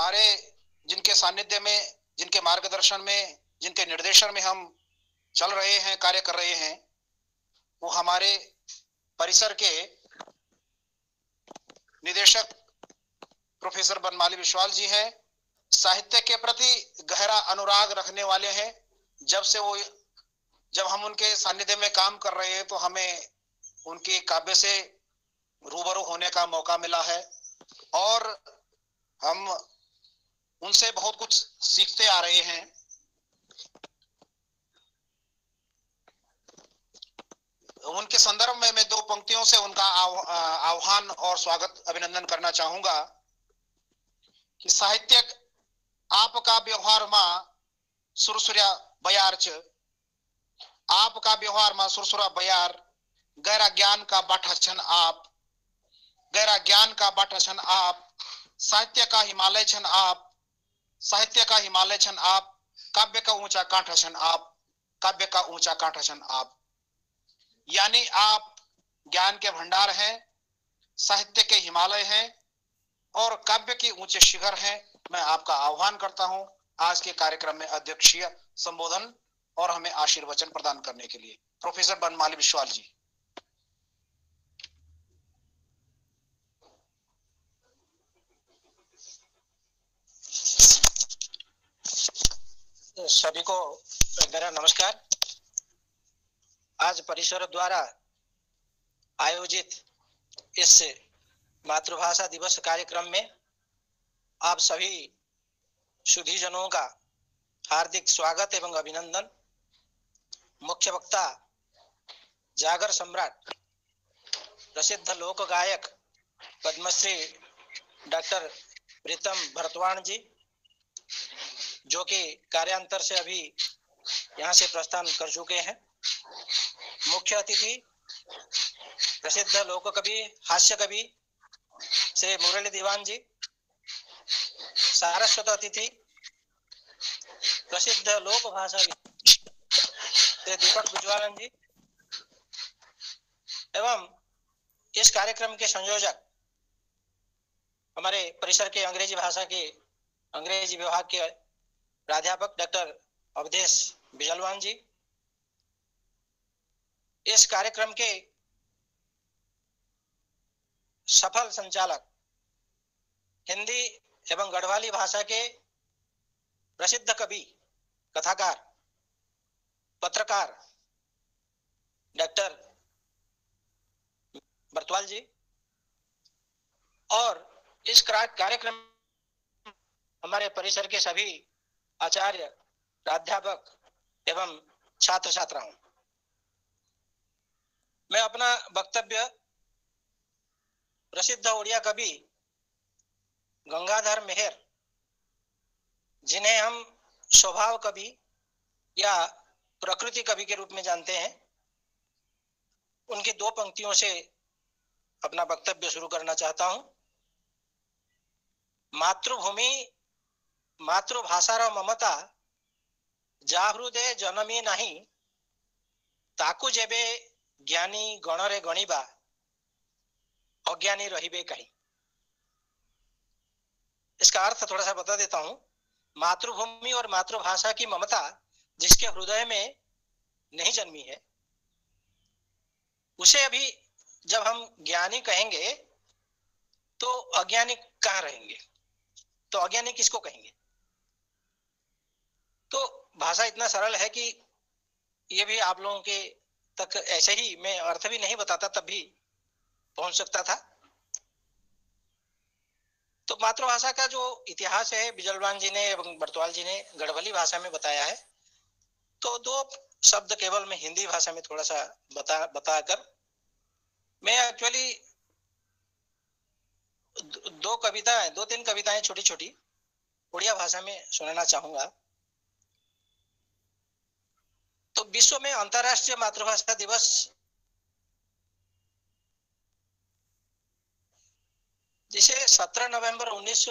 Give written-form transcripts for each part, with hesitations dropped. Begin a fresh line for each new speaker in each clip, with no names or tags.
हमारे जिनके सानिध्य में, जिनके मार्गदर्शन में, जिनके निर्देशन में हम चल रहे हैं, कार्य कर रहे हैं, वो हमारे परिसर के निदेशक प्रोफेसर बनमाली विश्वाल जी हैं। साहित्य के प्रति गहरा अनुराग रखने वाले हैं। जब हम उनके सानिध्य में काम कर रहे हैं तो हमें उनके काव्य से रूबरू होने का मौका मिला है और हम उनसे बहुत कुछ सीखते आ रहे हैं। उनके संदर्भ में मैं दो पंक्तियों से उनका आह्वान और स्वागत अभिनंदन करना चाहूंगा कि साहित्य आपका व्यवहार मां सुरसुर्या बयार च, आपका व्यवहार मां सुरसुरा बयार, गहरा ज्ञान का बाठा छन आप, गहरा ज्ञान का बाठा छन आप, साहित्य का हिमालय छन आप, साहित्य का हिमालय छन आप, काव्य का ऊंचा कांठा छन आप, काव्य का ऊंचा कांठा छन आप। यानी आप ज्ञान के भंडार हैं, साहित्य के हिमालय हैं और काव्य के ऊंचे शिखर हैं। मैं आपका आह्वान करता हूं आज के कार्यक्रम में अध्यक्षीय संबोधन और हमें आशीर्वचन प्रदान करने के लिए। प्रोफेसर बनमाली विश्वाल जी।
सभी को मेरा नमस्कार। आज परिसर द्वारा आयोजित इस मातृभाषा दिवस कार्यक्रम में आप सभी सुधीजनों का हार्दिक स्वागत एवं अभिनंदन। मुख्य वक्ता जागर सम्राट प्रसिद्ध लोक गायक पद्मश्री डॉक्टर प्रीतम भरतवाण जी, जो कि कार्यांतर से अभी यहाँ से प्रस्थान कर चुके हैं। मुख्य अतिथि प्रसिद्ध लोक कवि, हास्य कवि श्री मुरली दीवान जी। सारस्वत अतिथि प्रसिद्ध लोक भाषा श्री दीपक विज्वालन जी एवं इस कार्यक्रम के संयोजक हमारे परिसर के अंग्रेजी भाषा के अंग्रेजी विभाग के प्राध्यापक डॉक्टर अवधेश बिजलवान जी। इस कार्यक्रम के सफल संचालक हिंदी एवं गढ़वाली भाषा के प्रसिद्ध कवि, कथाकार, पत्रकार डॉक्टर बरतवाल जी और इस कार्यक्रम हमारे परिसर के सभी आचार्य, प्राध्यापक एवं छात्र छात्राओं। मैं अपना वक्तव्य प्रसिद्ध ओडिया कवि गंगाधर मेहर, जिन्हें हम स्वभाव कवि या प्रकृति कवि के रूप में जानते हैं, उनकी दो पंक्तियों से अपना वक्तव्य शुरू करना चाहता हूं। मातृभूमि मातृभाषार ममता जाहृदे जनमी नहीं, ताकू जेबे ज्ञानी गणरे गणिबा अज्ञानी रहिबे कहीं। इसका अर्थ थोड़ा सा बता देता हूं। मातृभूमि और मातृभाषा की ममता जिसके हृदय में नहीं जन्मी है, उसे अभी जब हम ज्ञानी कहेंगे तो अज्ञानी कहाँ रहेंगे? तो अज्ञानी किसको कहेंगे? तो भाषा इतना सरल है कि ये भी आप लोगों के तक ऐसे ही, मैं अर्थ भी नहीं बताता तब भी पहुंच सकता था। तो मातृभाषा का जो इतिहास है बिजलवान जी ने एवं बरतवाल जी ने गढ़वाली भाषा में बताया है। तो दो शब्द केवल मैं हिंदी भाषा में थोड़ा सा बताकर मैं एक्चुअली दो तीन कविताएं छोटी छोटी उड़िया भाषा में सुनाना चाहूंगा। तो विश्व में अंतर्राष्ट्रीय मातृभाषा दिवस जिसे 17 नवंबर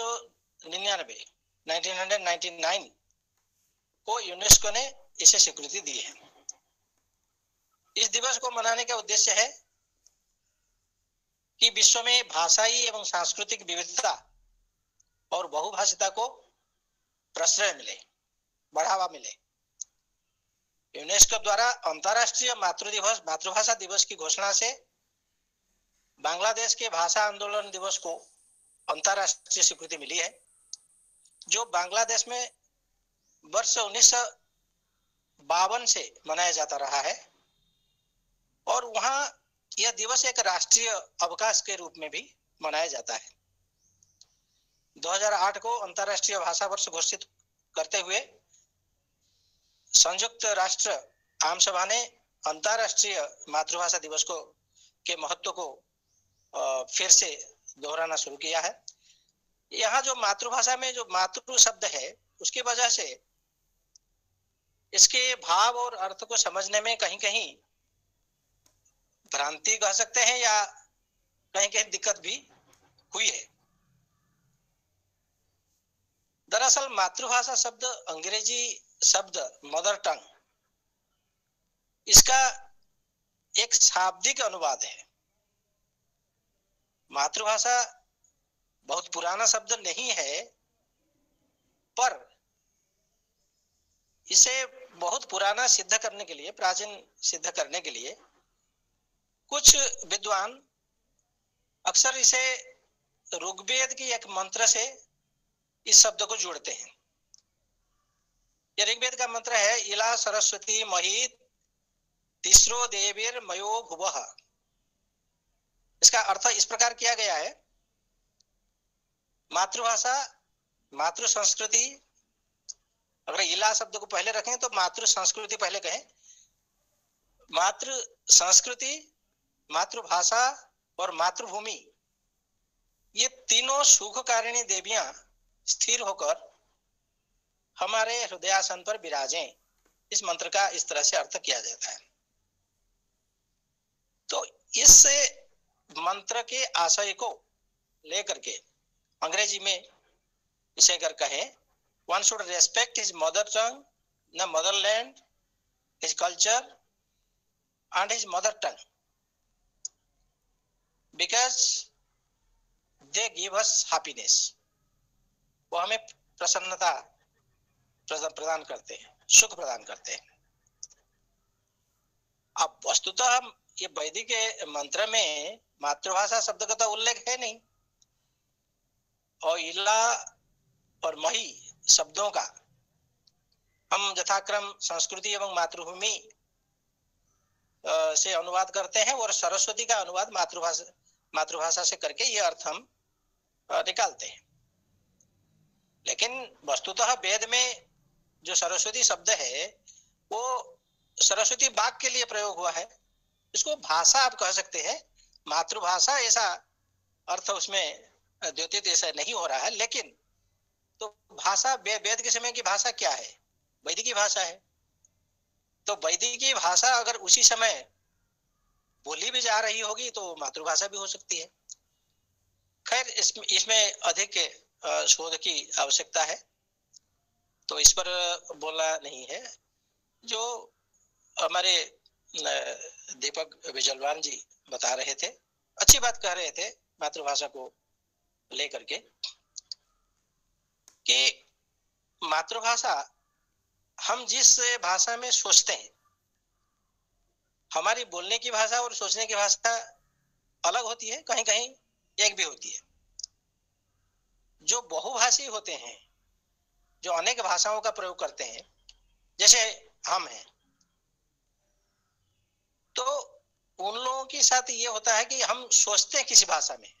1999 को यूनेस्को ने इसे स्वीकृति दी है। इस दिवस को मनाने का उद्देश्य है कि विश्व में भाषाई एवं सांस्कृतिक विविधता और बहुभाषिता को प्रश्रय मिले, बढ़ावा मिले। यूनेस्को द्वारा अंतर्राष्ट्रीय मातृभाषा दिवस की घोषणा से बांग्लादेश के भाषा आंदोलन दिवस को अंतर्राष्ट्रीय स्वीकृति मिली है, जो बांग्लादेश में वर्ष 1952 से मनाया जाता रहा है और वहां यह दिवस एक राष्ट्रीय अवकाश के रूप में भी मनाया जाता है। 2008 को अंतर्राष्ट्रीय भाषा वर्ष घोषित करते हुए संयुक्त राष्ट्र आम सभा ने अंतर्राष्ट्रीय मातृभाषा दिवस को के महत्व को फिर से दोहराना शुरू किया है। यहाँ जो मातृभाषा में जो मातृ शब्द है उसकी वजह से इसके भाव और अर्थ को समझने में कहीं कहीं भ्रांति कह सकते हैं या कहीं कहीं दिक्कत भी हुई है। दरअसल मातृभाषा शब्द अंग्रेजी शब्द मदर टंग, इसका एक शाब्दिक अनुवाद है। मातृभाषा बहुत पुराना शब्द नहीं है, पर इसे बहुत पुराना सिद्ध करने के लिए, प्राचीन सिद्ध करने के लिए कुछ विद्वान अक्सर इसे ऋग्वेद की एक मंत्र से इस शब्द को जोड़ते हैं। यह ऋग्वेद का मंत्र है, इला सरस्वती महित तिस्रो देवीर मयो भुवः। इसका अर्थ इस प्रकार किया गया है, मातृभाषा, मातृ संस्कृति, अगर इला शब्द को पहले रखें तो मातृ संस्कृति पहले कहें, मातृ संस्कृति, मातृभाषा और मातृभूमि, ये तीनों सुखकारिणी देवियां स्थिर होकर हमारे हृदयासन पर विराजें। इस मंत्र का इस तरह से अर्थ किया जाता है। तो इस मंत्र के आशय को लेकर के अंग्रेजी में इसे अगर कहें, one should respect his mother tongue, the motherland, his culture and his mother tongue because they give us happiness। वो हमें प्रसन्नता प्रदान करते हैं, सुख प्रदान करते हैं। अब वस्तुतः हम ये वैदिक मंत्र में मातृभाषा शब्द का तो उल्लेख है नहीं, और इला और मही शब्दों का हम यथाक्रम संस्कृति एवं मातृभूमि से अनुवाद करते हैं और सरस्वती का अनुवाद मातृभाषा से करके ये अर्थ हम निकालते हैं। लेकिन वस्तुतः वेद में जो सरस्वती शब्द है वो सरस्वती वाक्य के लिए प्रयोग हुआ है। इसको भाषा आप कह सकते हैं, मातृभाषा ऐसा अर्थ उसमें द्योतित ऐसा नहीं हो रहा है। लेकिन तो भाषा, वेद के समय की भाषा क्या है? वैदिकी भाषा है। तो वैदिकी भाषा अगर उसी समय बोली भी जा रही होगी तो मातृभाषा भी हो सकती है। खैर इसमें अधिक शोध की आवश्यकता है, तो इस पर बोलना नहीं है। जो हमारे दीपक बिजलवान जी बता रहे थे, अच्छी बात कह रहे थे मातृभाषा को लेकर के, कि मातृभाषा हम जिस भाषा में सोचते हैं, हमारी बोलने की भाषा और सोचने की भाषा अलग होती है, कहीं कहीं एक भी होती है। जो बहुभाषी होते हैं, जो अनेक भाषाओं का प्रयोग करते हैं, जैसे हम हैं, तो उन लोगों के साथ ये होता है कि हम सोचते हैं किसी भाषा में,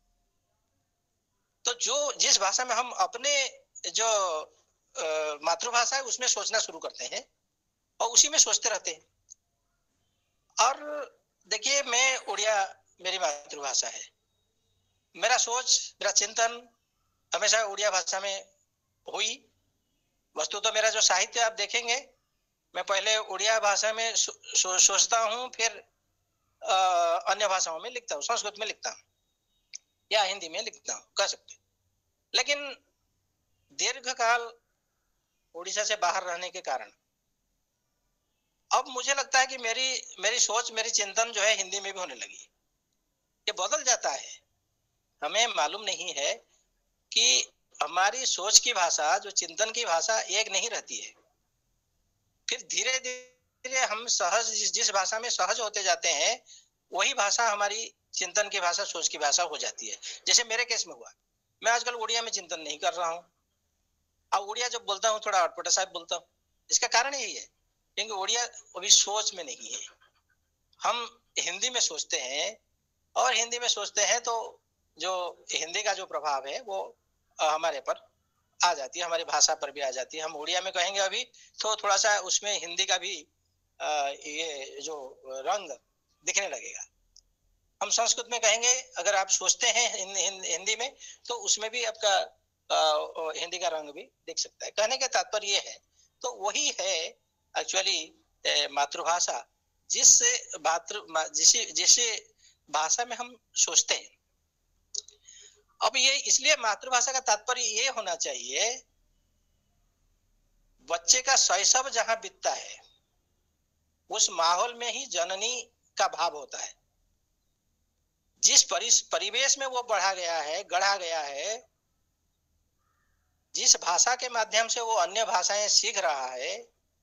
तो जो जिस भाषा में हम अपने जो मातृभाषा है उसमें सोचना शुरू करते हैं और उसी में सोचते रहते हैं। और देखिए, मैं उड़िया मेरी मातृभाषा है, मेरा सोच, मेरा चिंतन हमेशा उड़िया भाषा में हुई। वस्तु तो मेरा जो साहित्य आप देखेंगे, मैं पहले उड़िया भाषा में सोचता हूँ, फिर अन्य भाषाओं में लिखता हूँ, संस्कृत में लिखता हूँ या हिंदी में लिखता हूँ, कह सकते। लेकिन दीर्घकाल उड़ीसा से बाहर रहने के कारण अब मुझे लगता है कि मेरी सोच, मेरी चिंतन जो है हिंदी में भी होने लगी। ये बदल जाता है। हमें मालूम नहीं है कि हमारी सोच की भाषा, जो चिंतन की भाषा एक नहीं रहती है। फिर धीरे धीरे हम सहज जिस भाषा में सहज होते जाते हैं, वही भाषा हमारी चिंतन की भाषा, सोच की भाषा हो जाती है। जैसे मेरे केस में हुआ, मैं आजकल उड़िया में चिंतन नहीं कर रहा हूँ। अब उड़िया जब बोलता हूँ थोड़ा अटपटा सा बोलता हूँ। इसका कारण यही है क्योंकि उड़िया अभी सोच में नहीं है। हम हिंदी में सोचते हैं, और हिंदी में सोचते हैं तो जो हिंदी का जो प्रभाव है वो हमारे पर आ जाती है, हमारी भाषा पर भी आ जाती है। हम उड़िया में कहेंगे अभी तो थोड़ा सा उसमें हिंदी का भी ये जो रंग दिखने लगेगा। हम संस्कृत में कहेंगे, अगर आप सोचते हैं हिंदी में, तो उसमें भी आपका हिंदी का रंग भी दिख सकता है। कहने का तात्पर्य ये है, तो वही है एक्चुअली मातृभाषा, जिस भाषा में हम सोचते हैं। अब ये इसलिए मातृभाषा का तात्पर्य ये होना चाहिए, बच्चे का शैशव जहां बीतता है उस माहौल में ही जननी का भाव होता है। जिस परिवेश में वो गढ़ा गया है, जिस भाषा के माध्यम से वो अन्य भाषाएं सीख रहा है,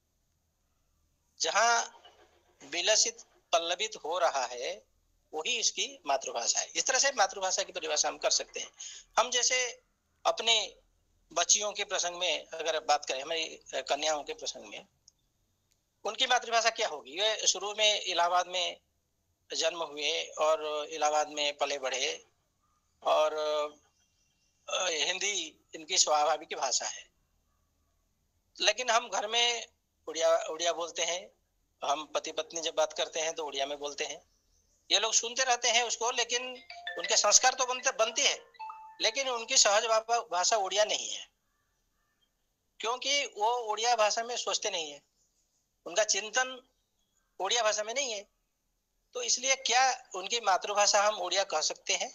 जहां विलसित पल्लवित हो रहा है, वही इसकी मातृभाषा है। इस तरह से मातृभाषा की परिभाषा हम कर सकते हैं। हम जैसे अपने बच्चियों के प्रसंग में अगर बात करें, हमारी कन्याओं के प्रसंग में, उनकी मातृभाषा क्या होगी? ये शुरू में इलाहाबाद में जन्म हुए और इलाहाबाद में पले बढ़े, और हिंदी इनकी स्वाभाविक भाषा है। लेकिन हम घर में उड़िया बोलते हैं, हम पति पत्नी जब बात करते हैं तो उड़िया में बोलते हैं। ये लोग सुनते रहते हैं उसको, लेकिन उनके संस्कार तो बनते हैं, लेकिन उनकी सहज भाषा उड़िया नहीं है, क्योंकि वो उड़िया भाषा में सोचते नहीं है, उनका चिंतन उड़िया भाषा में नहीं है। तो इसलिए क्या उनकी मातृभाषा हम उड़िया कह सकते हैं?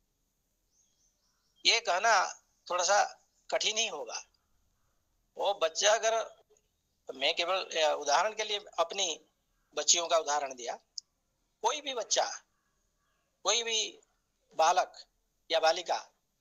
ये कहना थोड़ा सा कठिन ही होगा। वो बच्चा, अगर मैं केवल उदाहरण के लिए अपनी बच्चियों का उदाहरण दिया, कोई भी बच्चा, कोई भी बालक या बालिका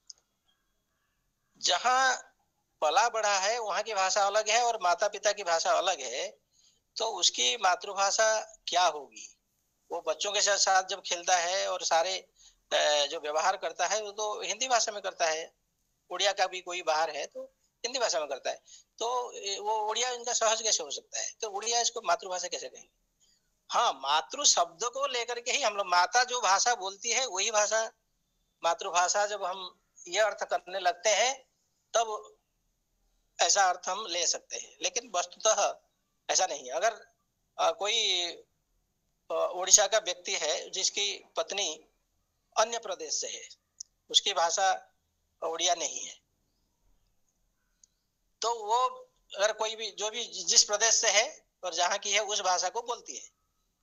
जहां पला बढ़ा है वहां की भाषा अलग है और माता पिता की भाषा अलग है, तो उसकी मातृभाषा क्या होगी? वो बच्चों के साथ जब खेलता है और सारे जो व्यवहार करता है वो तो हिंदी भाषा में करता है। उड़िया का भी कोई बाहर है तो हिंदी भाषा में करता है, तो वो उड़िया इनका सहज कैसे हो सकता है? तो उड़िया इसको मातृभाषा कैसे कहेंगे? हाँ, मातृ शब्द को लेकर के ही हम लोग, माता जो भाषा बोलती है वही भाषा मातृभाषा, जब हम ये अर्थ करने लगते हैं तब ऐसा अर्थ हम ले सकते हैं, लेकिन वस्तुतः ऐसा नहीं है। अगर कोई उड़ीसा का व्यक्ति है जिसकी पत्नी अन्य प्रदेश से है, उसकी भाषा उड़िया नहीं है, तो वो अगर कोई भी जो भी जिस प्रदेश से है और जहां की है उस भाषा को बोलती है,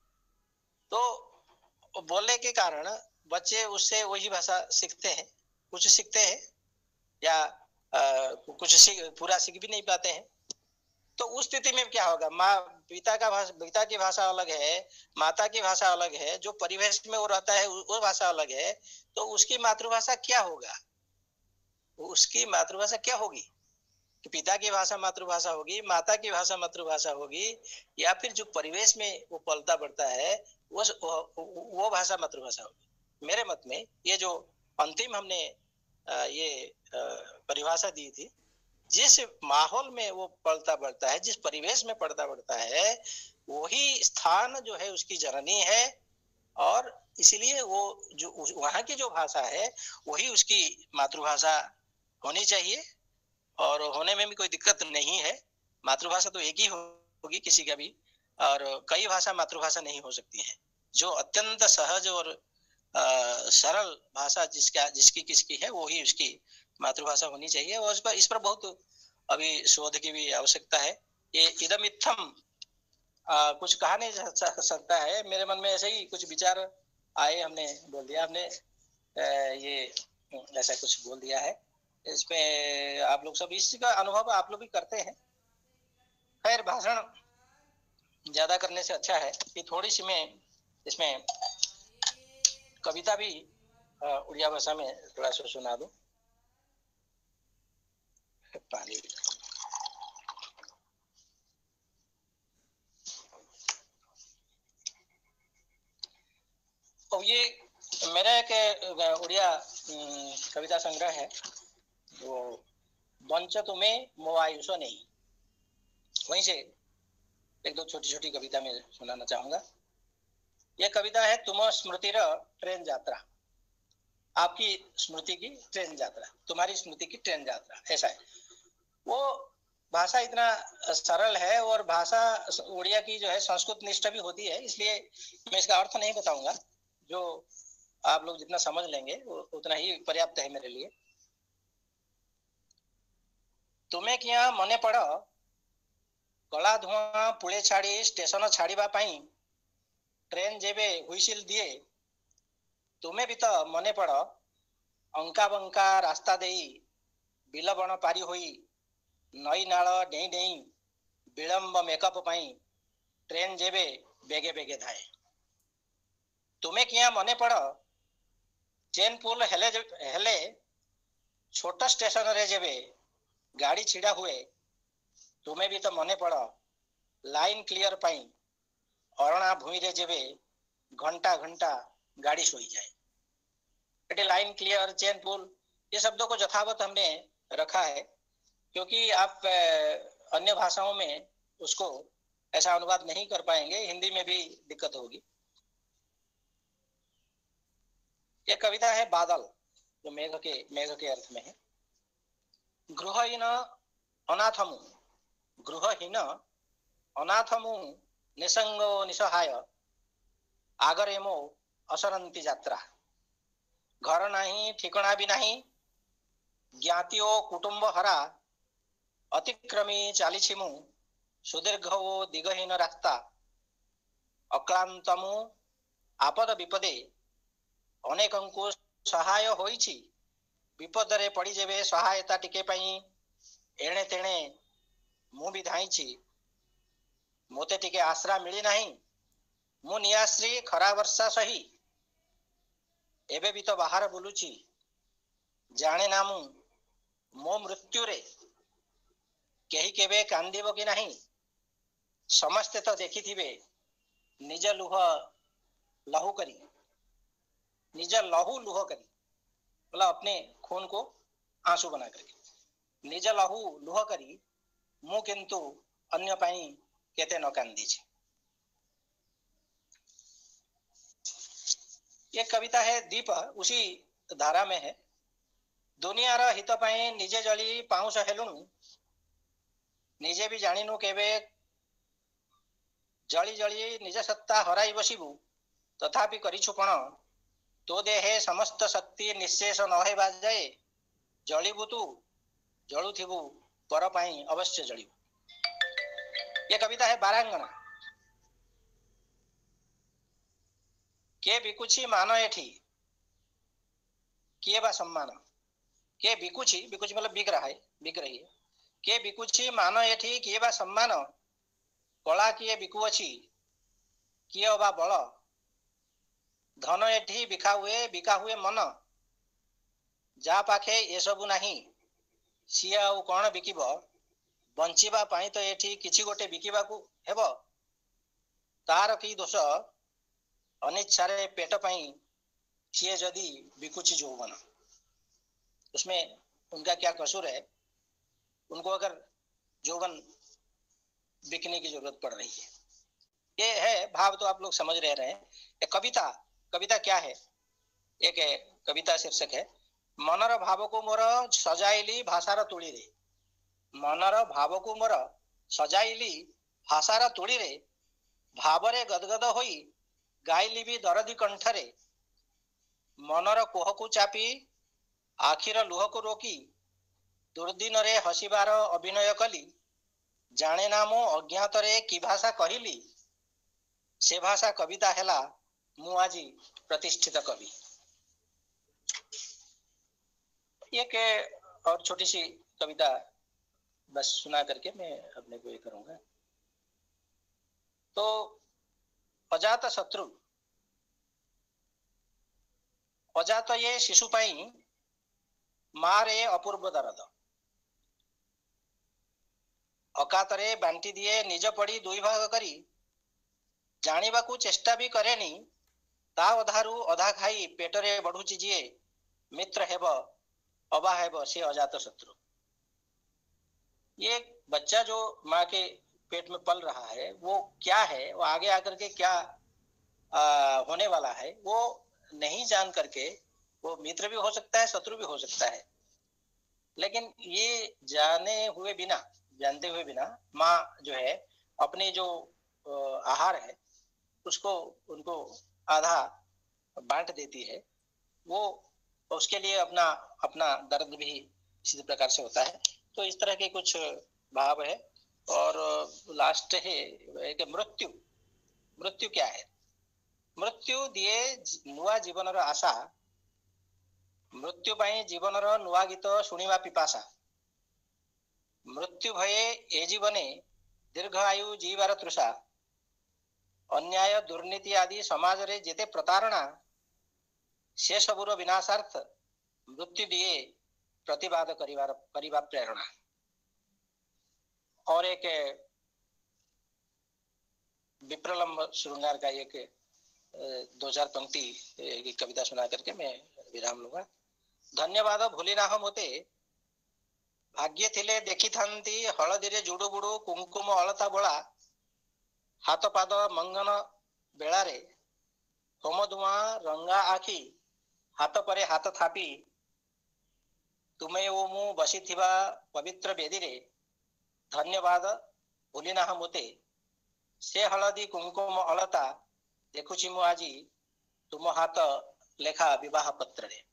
तो बोलने के कारण बच्चे उससे वही भाषा सीखते हैं, कुछ सीखते हैं या कुछ पूरा सीख भी नहीं पाते हैं। तो उस स्थिति में क्या होगा? पिता की भाषा अलग है, माता की भाषा अलग है, जो परिवेश में वो रहता है वो भाषा अलग है, तो उसकी मातृभाषा क्या होगा? उसकी मातृभाषा क्या होगी? कि पिता की भाषा मातृभाषा होगी, माता की भाषा मातृभाषा होगी, या फिर जो परिवेश में वो पलता बढ़ता है वो भाषा मातृभाषा होगी। मेरे मत में ये जो अंतिम हमने ये परिभाषा दी थी, जिस माहौल में वो पलता बढ़ता है, जिस परिवेश में पलता बढ़ता है, वही स्थान जो है उसकी जननी है, और इसलिए वो जो वहां की जो भाषा है वही उसकी मातृभाषा होनी चाहिए, और होने में भी कोई दिक्कत नहीं है। मातृभाषा तो एक ही होगी किसी का भी, और कई भाषा मातृभाषा नहीं हो सकती है। जो अत्यंत सहज और सरल भाषा जिसकी किसकी है वही उसकी मातृभाषा होनी चाहिए, और इस पर बहुत अभी शोध की भी आवश्यकता है। ये इदम इत्थम कुछ कहा नहीं जा सकता है, मेरे मन में ऐसे ही कुछ विचार आए, हमने बोल दिया। हमने ये ऐसा कुछ बोल दिया है, इसमें आप लोग सब इसका अनुभव आप लोग भी करते हैं। खैर, भाषण ज्यादा करने से अच्छा है कि थोड़ी सी मैं इसमें कविता भी उड़िया भाषा में थोड़ा सा सुना दूं। पहले और ये मेरा एक उड़िया कविता संग्रह है, वो बंच तुम्हें मो आयुष नहीं, वहीं से एक दो छोटी छोटी कविता में सुनाना चाहूंगा। यह कविता है तुम स्मृति र ट्रेन यात्रा, आपकी स्मृति की ट्रेन यात्रा, तुम्हारी स्मृति की ट्रेन यात्रा, ऐसा है। वो भाषा इतना सरल है और भाषा उड़िया की जो है संस्कृत निष्ठ भी होती है, इसलिए मैं इसका अर्थ नहीं बताऊंगा, जो आप लोग जितना समझ लेंगे उतना ही पर्याप्त है मेरे लिए। तुम्हें क्या मने पड़ कला धुआं पुले छाड़ी स्टेशन छाड़िबा पाई ट्रेन जेबे हुइसिल दिए, तुम्हें भी तो मने पड़ अंका बंका रास्ता देई बिल बण पारी होई नई नाल डेई डेई विलंब मेकअप पाई ट्रेन जेबे बेगे बेगे धाए। तुम्हें क्या मने पड़ चेनपुल हेले हेले छोट स्टेशन रे जेबे गाड़ी छिड़ा हुए, तुम्हें भी तो मने पड़ लाइन क्लियर पाई अरणा भूमि रे जेबे घंटा घंटा गाड़ी सोई जाए। लाइन क्लियर, चेन पुल, ये शब्दों को यथावत हमने रखा है क्योंकि आप अन्य भाषाओं में उसको ऐसा अनुवाद नहीं कर पाएंगे, हिंदी में भी दिक्कत होगी। ये कविता है बादल, जो मेघ के अर्थ में है। गृहहीन अनाथमु, गृहहीन अनाथमु निसंगो निसहाय आगरे मो असरंती यात्रा। घर नहीं ठिकाना भी नहीं ज्ञातिओ कुटुंब हरा अतिक्रमी चालीछि मु सुदीर्घ ओ दिगहीन रास्ता। अक्लांतमु आपद विपदे अनेकंकु सहाय होइछि, विपद रे पड़ी जेबे सहायता टिके पई एणे तेणे मु भी धाइछि। मोते टिके आश्रा मिली नहीं, मु नियाश्री खरा वर्षा सही एबे भी तो बाहर बुलुची। जाने ना मु मो मृत्यु रे केही केबे कांदिबो कि नहीं, समस्ते तो देखी थिबे निज लुह लहू करी, निज लहू लुह करी, मतलब अपने खून को आंसू बना करके, निज लहू लुह करी मु किंतु अन्य पाई केते न कांदी छे। ये कविता है दीप, उसी धारा में है। दुनिया रा हित पाई निजे जली पाउस हेलुनु, निजे भी जानिनु केबे जली जली निज सत्ता हराई बसिबु, तथापि करिछु पण तो देहे समस्त शक्ति निशेष न हेबा जाए जलिबु तू जलुथिबु पर पाई अवश्य जलिबु। ये कविता है बारांगना। के बिकुछि मान एठी किए बा सम्मान, के बिकुछि, बिकुछि मतलब बिक रहा है, बिक रही है। के बिकुछि मान एठी किए बा सम्मान, कला किए बिकुअछि किए बा बल। धन एठी बिका हुए मन, जा पाखे ए सबु नाही सिए आउ कौन बिकिब। बंचिबा पाई तो एठी किछि गोटे बिकिबाकू हेबो, तार की दोष अनिच्छारे पेट पाई सिए जदि बिकुछि जौवन। उसमें उनका क्या कसूर है, उनको अगर जौवन बिकने की जरूरत पड़ रही है। ये है भाव, तो आप लोग समझ रहे हैं। कविता, कविता क्या है? एक है कविता शीर्षक है मनर भाव को मोर सजाइली भाषार तुली रे। मनर भाव को मोर सजाइली भाषार तुली रे, भावरे गदगद होई गाइली भी दरदी कंठरे। मनर कोह को चापी आखिर लुह को रोकी, दुर्दिन रे हसीबार अभिनय कली। जाने ना मो अज्ञात रे की भाषा कहिली, से भाषा कविता हेला मु आजी प्रतिष्ठित कवि। एक और छोटी सी कविता बस सुना करके मैं अपने को ये करूंगा। तो अजात शत्रु, अजात ये शिशु पाई मारे अपूर्व दरद। ଅକାତରେ ବାଣ୍ଟି ଦିଏ ନିଜ ପଡ଼ି ଦୁଇ ଭାଗ କରି, ଜାଣିବାକୁ ଚେଷ୍ଟା ବି କରେନି, ତା ଅଧାରୁ ଅଧା ଖାଇ पेटरे बढ़ुची जिए, मित्र हेब अबा हेब से अजात शत्रु। ये बच्चा जो माँ के पेट में पल रहा है वो क्या है, वो आगे आकर के क्या होने वाला है वो नहीं जान करके, वो मित्र भी हो सकता है शत्रु भी हो सकता है, लेकिन ये जानते हुए बिना माँ जो है अपने जो आहार है उसको उनको आधा बांट देती है। वो उसके लिए अपना अपना दर्द भी इसी प्रकार से होता है। तो इस तरह के कुछ भाव है। और लास्ट है कि मृत्यु क्या है? मृत्यु दिए नुआ जीवनर आशा, मृत्यु पाई जीवनर नुआ गीत शुणिबा पिपासा, मृत्यु भये ए जीवने दीर्घ आयु जीवार तृषा, अन्याय दुर्नीति आदि समाज रे जेते प्रतारणा, से सबुर विनाशार्थ मृत्यु दिए प्रतिवाद करिवा प्रेरणा। और एक विप्रलंब श्रृंगार का एक 2-4 पंक्ति की कविता सुना करके मैं विराम लूंगा। धन्यवाद भूली ना मोते, भाग्य थिले देखी थांती हलदी रे जुडु बुडु कुंकुम अलता बोला, हाथ पाद मंगन बेला रे होम धुआ रंगा आखी, हाथ परे हाथ थापी तुमे ओ मु बसी थिबा पवित्र बेदी रे, धन्यवाद भूली ना मोते, से हलदी कुंकुम अलता देखुची मु आजी तुम हाथ लेखा विवाह पत्र रे।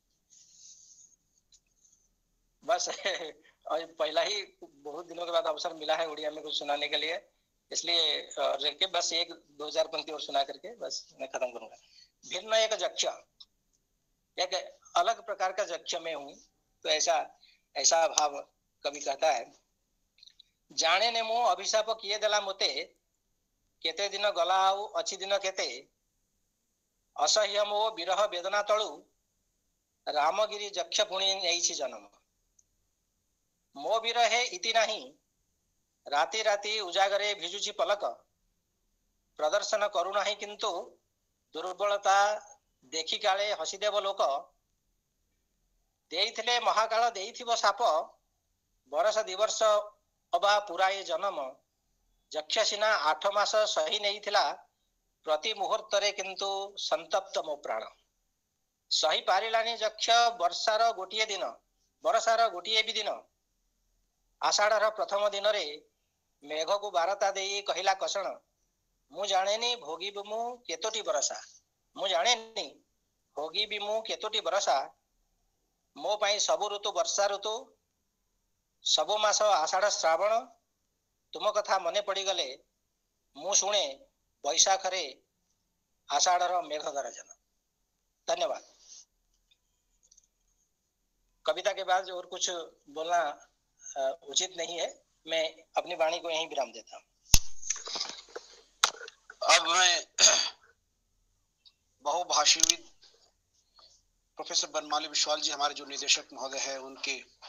बस और पहला ही बहुत दिनों के बाद अवसर मिला है उड़िया में कुछ सुनाने के लिए, इसलिए बस 1-2 पंक्ति और सुना करके बस मैं खत्म करूंगा। भिन्न एक जक्ष, एक अलग प्रकार का जक्ष में हूं, तो ऐसा भाव कवि कहता है। जाने ने मु अभिशाप किए देला मोते, केते दिन गला आउ अच्छी दिन केते, असह्य मो विरह वेदना तळु, रामगिरी जक्ष पुणी नेइछि जन्म। मो विरहे इति नहीं, राति राति उजागरे भिजुची पलक, प्रदर्शन करू नहीं किंतु दुर्बलता देखी काले हसीदेव लोक, देइथिले महाकाल देइथिबो साप, बरस दिवर्ष अबा पुराए जन्म, जक्ष सिना 8 मास सही नहीं थिला, प्रति मुहूर्त रे किंतु संतप्त मो प्राण। सही पारिलानी जक्ष वर्षार गोटिए दिन, बरसार गोटिए भी दिन, आषाढ़र प्रथम दिन रे मेघ को बारता देई कहिला कषण, मु जानेनी भोगी बिमु केतोटी बरसा, मु जानेनी भोगी बिमु केतोटी बरसा, मो पाई सबु ऋतु वर्षा ऋतु, सबु मास आषाढ़ श्रावण, तुम कथा मने पड़ी गले, मु शुणे बैशाख रे आषाढ़र मेघ गरजन। धन्यवाद। कविता के बाद और कुछ बोलना उचित नहीं है, मैं अपनी वाणी को यहीं विराम देता हूँ।
अब मैं बहुभाषीविद प्रोफेसर बनमाली विश्वाल जी, हमारे जो निदेशक महोदय है, उनके